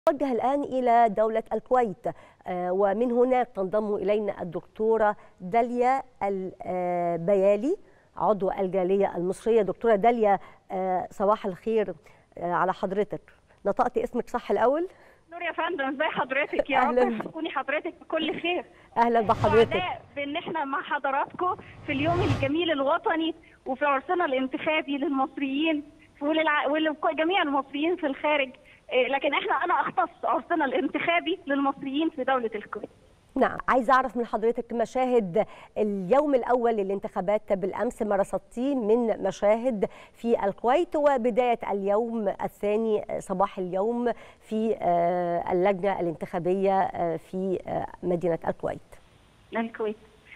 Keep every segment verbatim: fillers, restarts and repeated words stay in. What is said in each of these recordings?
نتوجه الآن إلى دولة الكويت، ومن هناك تنضم إلينا الدكتورة داليا البيالي عضو الجالية المصرية. دكتورة داليا، صباح الخير على حضرتك. نطقت اسمك صح الأول؟ نور يا فندم، ازي حضرتك؟ يا رب تكوني حضرتك بكل خير. اهلا بحضرتك. سعداء بان احنا مع حضراتكم في اليوم الجميل الوطني وفي عرسنا الانتخابي للمصريين وللع... ولجميع المصريين في الخارج، لكن احنا انا اختص عرسنا الانتخابي للمصريين في دولة الكويت. نعم، عايزه اعرف من حضرتك مشاهد اليوم الاول للانتخابات بالامس، ما رصدتيه من مشاهد في الكويت، وبدايه اليوم الثاني صباح اليوم في اللجنه الانتخابيه في مدينه الكويت. الكويت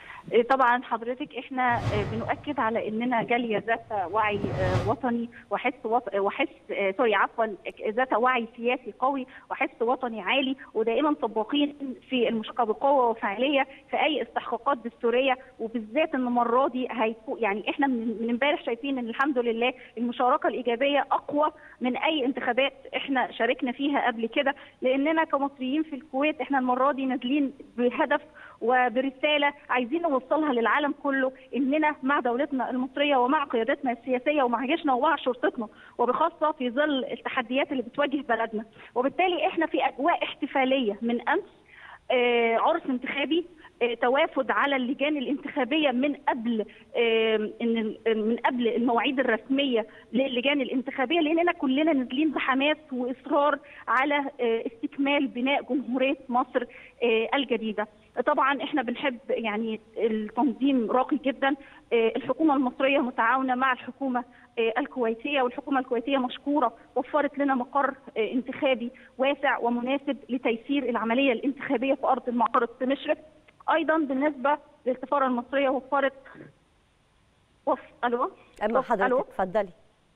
طبعا حضرتك احنا بنؤكد على اننا جاليه ذات وعي وطني وحس وط... وحس سوري عفوا ذات وعي سياسي قوي وحس وطني عالي، ودائما طباقين في المشاركه بقوه وفعاليه في اي استحقاقات دستوريه، وبالذات ان المره دي هيكون يعني احنا من امبارح شايفين ان الحمد لله المشاركه الايجابيه اقوى من اي انتخابات احنا شاركنا فيها قبل كده، لاننا كمصريين في الكويت احنا المره دي نازلين بهدف وبرساله عايزين نوصلها للعالم كله، اننا مع دولتنا المصريه ومع قيادتنا السياسيه ومع جيشنا ومع شرطتنا، وبخاصه في ظل التحديات اللي بتواجه بلدنا. وبالتالي احنا في اجواء احتفاليه من امس، آه عرس انتخابي، آه توافد على اللجان الانتخابيه من قبل آه من قبل المواعيد الرسميه للجان الانتخابيه، لاننا كلنا نازلين بحماس واصرار على آه استكمال بناء جمهوريه مصر آه الجديده. طبعا احنا بنحب يعني التنظيم راقي جدا، الحكومه المصريه متعاونه مع الحكومه الكويتيه، والحكومه الكويتيه مشكوره وفرت لنا مقر انتخابي واسع ومناسب لتيسير العمليه الانتخابيه في ارض المعارض في مشرف. ايضا بالنسبه للسفاره المصريه وفرت وف... الو اما حضرتك اتفضلي.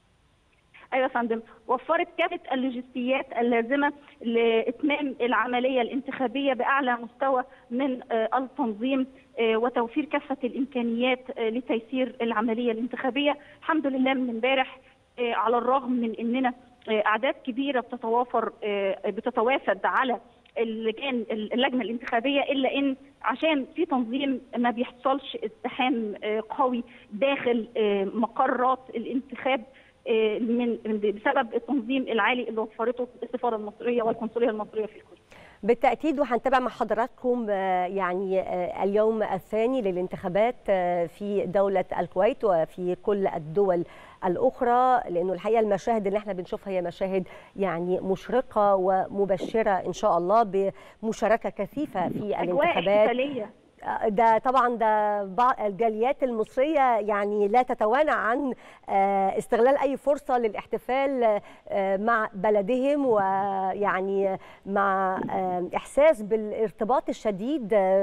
ايوه يا فندم، وفرت كافه اللوجستيات اللازمه لاتمام العمليه الانتخابيه باعلى مستوى من التنظيم وتوفير كافه الامكانيات لتيسير العمليه الانتخابيه. الحمد لله من امبارح على الرغم من اننا اعداد كبيره بتتوافر بتتوافد على اللجان اللجنه الانتخابيه، الا ان عشان في تنظيم ما بيحصلش ازدحام قوي داخل مقرات الانتخاب من بسبب التنظيم العالي اللي وفرته السفاره المصريه والقنصليه المصريه في الكويت. بالتأكيد، وهنتابع مع حضراتكم يعني اليوم الثاني للانتخابات في دولة الكويت وفي كل الدول الأخرى، لأنه الحقيقة المشاهد اللي احنا بنشوفها هي مشاهد يعني مشرقة ومبشرة إن شاء الله بمشاركة كثيفة في الانتخابات. ده طبعا ده الجاليات المصرية يعني لا تتوانى عن استغلال أي فرصة للاحتفال مع بلدهم، ويعني مع إحساس بالارتباط الشديد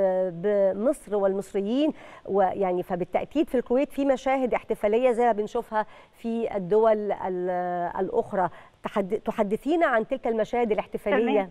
بمصر والمصريين. ويعني فبالتأكيد في الكويت في مشاهد احتفالية زي ما بنشوفها في الدول الأخرى. تحدثينا عن تلك المشاهد الاحتفالية. تمام.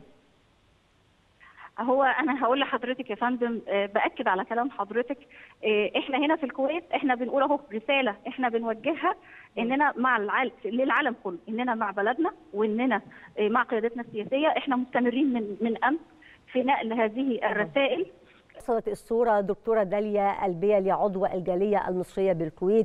هو انا هقول لحضرتك يا فندم، باكد على كلام حضرتك، احنا هنا في الكويت احنا بنقول اهو رساله احنا بنوجهها اننا مع العالم للعالم كله، اننا مع بلدنا واننا مع قيادتنا السياسيه. احنا مستمرين من من امس في نقل هذه الرسائل. وصلت الصوره دكتوره داليا البيالي عضو الجاليه المصريه بالكويت.